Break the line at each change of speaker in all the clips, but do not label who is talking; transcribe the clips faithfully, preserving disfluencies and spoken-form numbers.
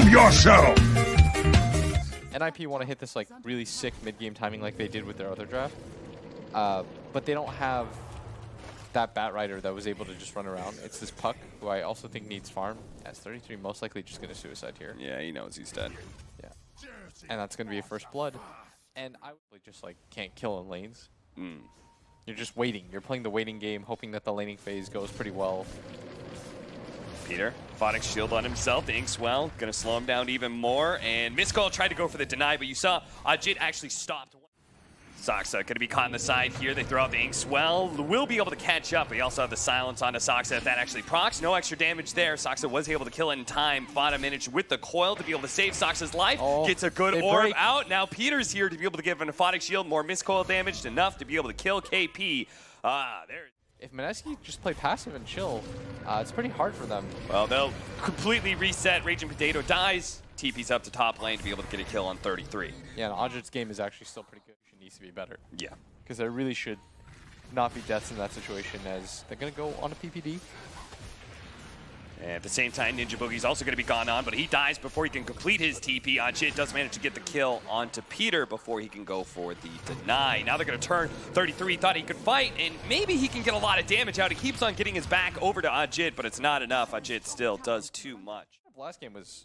Prove yourself!
N I P want to hit this like really sick mid-game timing like they did with their other draft, uh, but they don't have that Batrider that was able to just run around. It's this Puck, who I also think needs farm. As thirty-three, most likely just going to suicide here.
Yeah, he knows he's dead.
Yeah, and that's going to be a first blood. And I would just like can't kill in lanes.
Mm.
You're just waiting. You're playing the waiting game, hoping that the laning phase goes pretty well.
Peter, Photic shield on himself. The Inkswell gonna slow him down even more. And Miscall tried to go for the deny, but you saw Ajit actually stopped. Soxa gonna be caught on the side here. They throw out the Inkswell. Will be able to catch up, but you also have the silence onto Soxa if that actually procs. No extra damage there. Soxa was able to kill in time. Fada managed with the coil to be able to save Soxa's life.
Oh,
Gets a good orb
break.
out. Now Peter's here to be able to give an Photic shield. More Miscoil damage, enough to be able to kill K P. Ah, there.
If Meneski just play passive and chill, uh, it's pretty hard for them.
Well, they'll completely reset. Raging Potato dies. T P's up to top lane to be able to get a kill on thirty-three.
Yeah, and Ajit's game is actually still pretty good. She needs to be better.
Yeah.
Because there really should not be deaths in that situation, as they're going to go on a P P D.
And at the same time, Ninja Boogie's also going to be gone on, but he dies before he can complete his T P. Ajit does manage to get the kill onto Peter before he can go for the deny. Now they're going to turn. thirty-three thought he could fight, and maybe he can get a lot of damage out. He keeps on getting his back over to Ajit, but it's not enough. Ajit still does too much.
Last game was...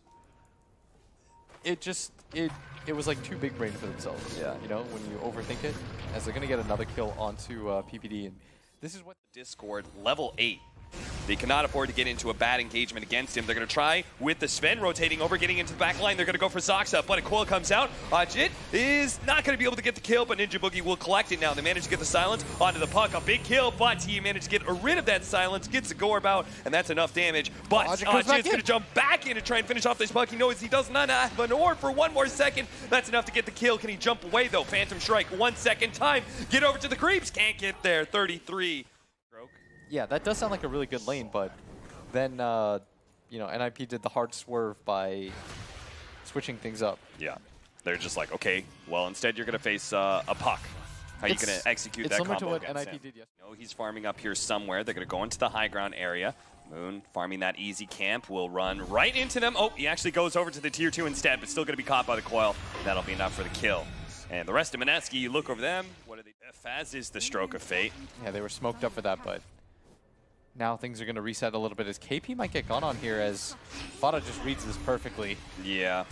It just... It it was like too big brain for themselves.
Yeah.
You know, when you overthink it, as they're going to get another kill onto uh, P P D. And this is what...
Discord, level eight. They cannot afford to get into a bad engagement against him. They're going to try with the Sven rotating over, getting into the back line. They're going to go for Soxa, but a coil comes out. Ajit is not going to be able to get the kill, but Ninja Boogie will collect it now. They manage to get the silence onto the Puck. A big kill, but he managed to get rid of that silence, gets a Gorb out, and that's enough damage. But
Ajit comes back
Ajit's going to jump back in to try and finish off this Puck. He knows he does not have an orb for one more second. That's enough to get the kill. Can he jump away, though? Phantom Strike, one second time. Get over to the creeps. Can't get there. thirty-three.
Yeah, that does sound like a really good lane, but then, uh, you know, N I P did the hard swerve by switching things up.
Yeah. They're just like, okay, well, instead you're going to face uh, a Puck. How are you going to execute that combo
It's similar to what
against
N I P
him?
did yesterday.
No, he's farming up here somewhere. They're going to go into the high ground area. Moon farming that easy camp will run right into them. Oh, he actually goes over to the tier two instead, but still going to be caught by the coil. That'll be enough for the kill. And the rest of Meneski, you look over them. What are they? Faz is the stroke of fate.
Yeah, they were smoked up for that, but now things are going to reset a little bit as K P might get gone on here, as Fada just reads this perfectly.
Yeah.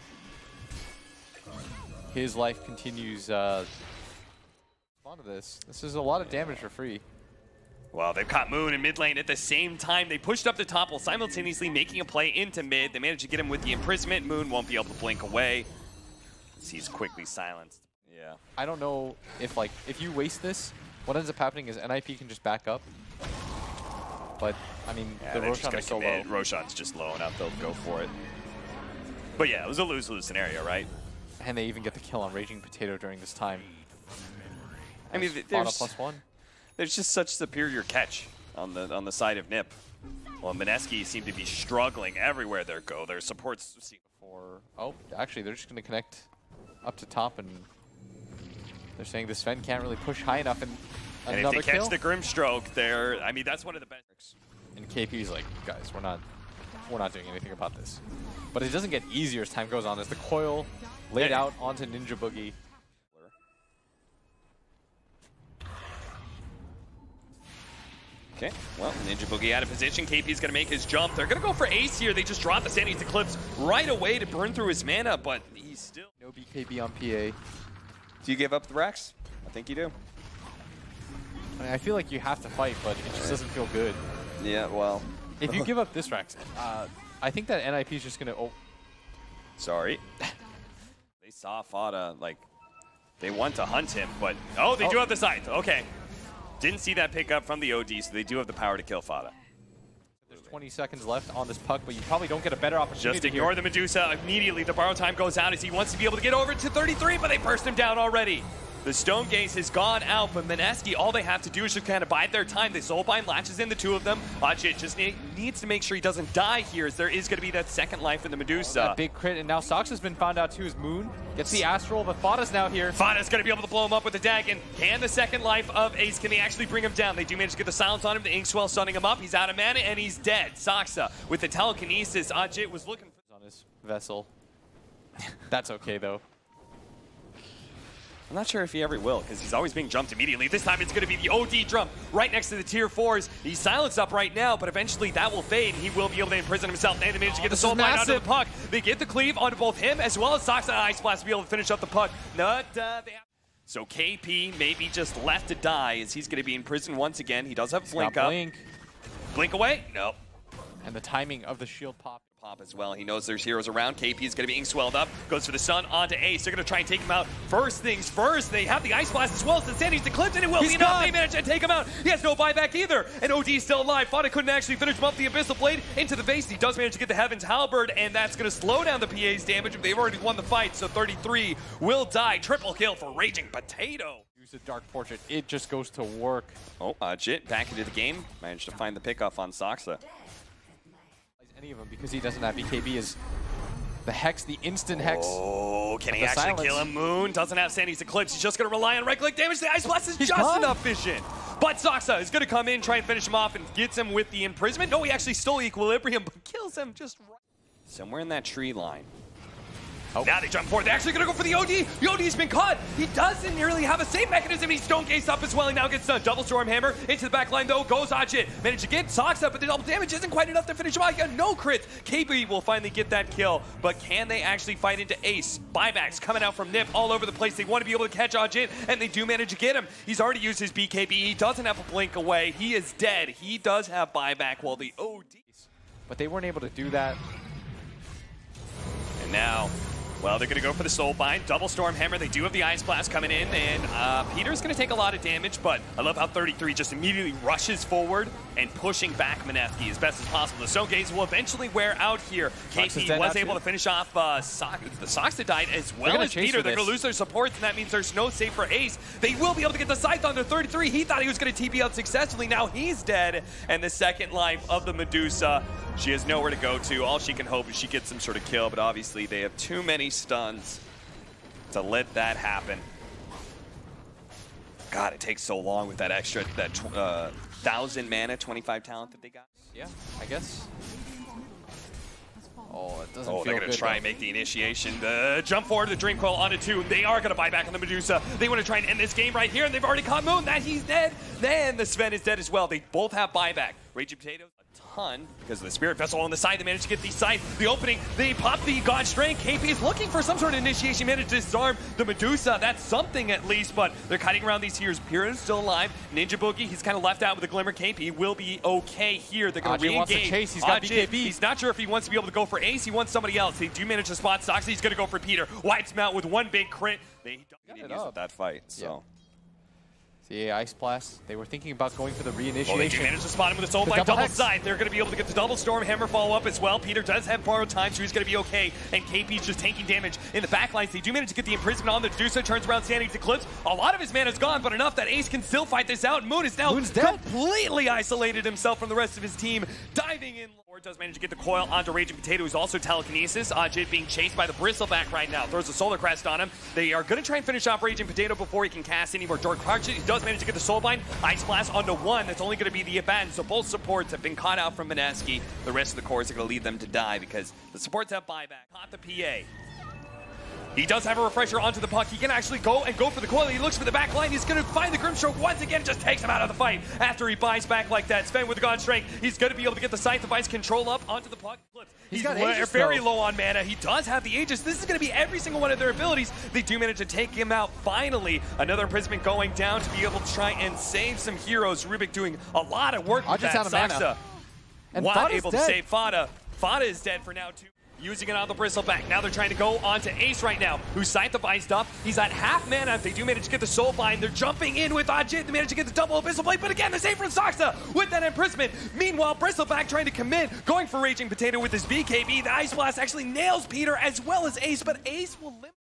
His life continues uh, onto this. This is a lot of damage for free.
Well, they've caught Moon in mid lane at the same time. They pushed up the top while simultaneously making a play into mid. They managed to get him with the imprisonment. Moon won't be able to blink away. He's quickly silenced. Yeah.
I don't know if, like, if you waste this, what ends up happening is N I P can just back up. But, I mean,
Yeah,
the
they're just
Roshan
gonna
is so
commit.
low.
Roshan's just low enough, they'll go for it. But yeah, it was a lose-lose scenario, right?
And they even get the kill on Raging Potato during this time.
I mean,
As Fada
there's,
plus one.
there's just such superior catch on the on the side of Nip. Well, Meneski seem to be struggling everywhere they go. Their supports seem
For, oh, actually, they're just going to connect up to top, and they're saying the Sven can't really push high enough. And
And
another
if they catch
kill.
the Grimstroke, they're, I mean, that's one of the best.
And K P's like, guys, we're not, we're not doing anything about this. But it doesn't get easier as time goes on. As the coil laid
Yeah.
out onto Ninja Boogie.
Okay, well, Ninja Boogie out of position. K P's going to make his jump. They're going to go for Ace here. They just drop the Sandy's Eclipse right away to burn through his mana, but he's still...
No B K B on P A.
Do you give up the Rex? I think you do.
I mean, I feel like you have to fight, but it just doesn't feel good.
Yeah, well...
If you give up this Rex, uh, I think that N I P is just going to... Oh,
Sorry. They saw Fada, like, they want to hunt him, but... Oh, they
Oh.
do have the scythe. Okay. Didn't see that pickup from the O D, so they do have the power to kill Fada.
there's twenty seconds left on this puck, but you probably don't get a better opportunity
Just ignore
here.
the Medusa. Immediately, the borrow time goes out as he wants to be able to get over to thirty-three, but they burst him down already. The Stone Gaze has gone out, but Meneski, all they have to do is just kind of bide their time. The Soulbind latches in the two of them. Ajit just ne needs to make sure he doesn't die here, as there is going to be that second life in the Medusa.
That big crit, and now Sox has been found out too as Moon. Gets the Astral, but Fada's now here.
Fada's going to be able to blow him up with the Dagon. Can the second life of Ace, can they actually bring him down? They do manage to get the silence on him. The Inkswell stunning him up. He's out of mana, and he's dead. Soxa with the telekinesis. Ajit was looking for...
His vessel. That's okay though.
I'm not sure if he ever will, because he's always being jumped immediately. This time it's going to be the O D jump right next to the tier fours. He's silenced up right now, but eventually that will fade. He will be able to imprison himself, and they manage to get
oh,
the soul bind onto the puck. They get the cleave onto both him as well as Sox and Ice Blast to be able to finish up the puck. Not, uh, they have so K P maybe just left to die as he's going to be in prison once again. He does have Blink up.
Blink.
Blink away? No.
And the timing of the shield pop.
Pop as well. He knows there's heroes around. K P is going to be ink swelled up. Goes for the stun onto Ace. They're going to try and take him out. First things first, they have the Ice Blast as well as the Sandy's Eclipse, and it will
He's
be enough.
gone.
They manage to take him out. He has no buyback either. And O D is still alive. Fada couldn't actually finish him up. The Abyssal Blade into the face. He does manage to get the Heaven's Halberd, and that's going to slow down the P A's damage. They've already won the fight, so thirty-three will die. Triple kill for Raging Potato.
Use the Dark Portrait. It just goes to work.
Oh, uh, Jit back into the game. Managed to find the pickoff on Soxa.
Any of them because he doesn't have B K B is the Hex, the instant Hex.
Oh, can he
the
actually
silence.
kill him? Moon doesn't have Sandy's Eclipse. He's just going to rely on right-click damage. The Ice Blast is
He's
just
gone.
enough vision. But Soxa is going to come in, try and finish him off, and gets him with the imprisonment. No, he actually stole Equilibrium, but kills him just right. Somewhere in that tree line. Oh. Now they jump forward. They're actually going to go for the O D. The O D's been caught. He doesn't really have a save mechanism. He's stone cased up as well. He now gets a double storm hammer into the back line, though. Goes Ajit. Managed to get Sox up, but the double damage isn't quite enough to finish him off. He got no crits. K B will finally get that kill, but can they actually fight into Ace? Buybacks coming out from Nip all over the place. They want to be able to catch Ajit, and they do manage to get him. He's already used his B K B. He doesn't have a blink away. He is dead. He does have buyback, while the O D.
But they weren't able to do that.
And now, well, they're going to go for the Soul Bind, double Storm Hammer. They do have the Ice Blast coming in, and uh, Peter's going to take a lot of damage, but I love how thirty-three just immediately rushes forward and pushing back Mineski as best as possible. The Stone Gaze will eventually wear out here. K P was able to finish off uh, so the Sox that died as well as Peter. They're going to lose their supports, and that means there's no save for Ace. They will be able to get the Scythe on their thirty-three. He thought he was going to T P out successfully. Now he's dead, and the second life of the Medusa, she has nowhere to go to. All she can hope is she gets some sort of kill, but obviously they have too many stuns to let that happen. God, it takes so long with that extra, that uh, thousand mana, twenty-five talent that they got.
Yeah, I guess. Oh, it doesn't
Oh,
feel
they're going
good,
to try
though.
and make the initiation. The jump forward, the Dream Coil onto two. They are going to buy back on the Medusa. They want to try and end this game right here, and they've already caught Moon. That he's dead. Then the Sven is dead as well. They both have buyback. Raging Potatoes, a ton, because of the Spirit Vessel on the side. They managed to get the Scythe, the opening. They pop the God Strength. K P is looking for some sort of initiation. Managed to disarm the Medusa. That's something at least, but they're kiting around these heroes. Pyrrha is still alive. Ninja Boogie, he's kind of left out with a Glimmer. K P will be okay here. They're going to
Ajit wants to
re-engage.
chase. He's got
Ajit,
B K B.
He's not sure if he wants to be able to go for Ace. He wants somebody else. They do manage to spot Sox. He's going to go for Peter. Wipes him out with one big crit. They don't
it
use
up.
that fight, so.
See, Ice Blast. They were thinking about going for the
Oh, they do
reinitiation.
manage to spot him with a Soul
The
Bind
double
double
hex.
side. They're going to be able to get the double Storm Hammer follow-up as well. Peter does have borrowed time, so he's going to be okay. And K P's just taking damage in the backlines. They do manage to get the imprisonment on the Medusa. Turns around Sandy's Eclipse. A lot of his mana is gone, but enough that Ace can still fight this out. Moon is now
Moon's dead.
completely isolated himself from the rest of his team. Diving in. Lord does manage to get the coil onto Raging Potato, who's also telekinesis. Ajit being chased by the Bristleback right now. Throws a Solar Crest on him. They are going to try and finish off Raging Potato before he can cast any more Dark Archer. He does manage to get the Soul Bind. Ice Blast onto one. That's only going to be the Abaddon. So both supports have been caught out from Mineski. The rest of the cores are going to leave them to die because the supports have buyback. Caught the P A. He does have a refresher onto the puck. He can actually go and go for the coil. He looks for the back line. He's going to find the Grimstroke once again. Just takes him out of the fight after he buys back like that. Sven with the God Strength. He's going to be able to get the Scythe Device control up onto the puck. He's,
He's got
le-
Aegis,
very
though.
low on mana. He does have the Aegis. This is going to be every single one of their abilities. They do manage to take him out finally. Another imprisonment going down to be able to try and save some heroes. Rubik doing a lot of work with
Ajit's
that.
out of mana.
Saxa
And
was
Fada's
able
dead.
to save Fada. Fada is dead for now too. Using it on the Bristleback. Now they're trying to go on to Ace right now, who's Scythe-Devised up. He's at half mana. They do manage to get the Soul Bind. They're jumping in with Ajit. They manage to get the double Abyssal Blade, but again, the save from Soxa with that imprisonment. Meanwhile, Bristleback trying to commit, going for Raging Potato with his B K B. The Ice Blast actually nails Peter as well as Ace, but Ace will limit.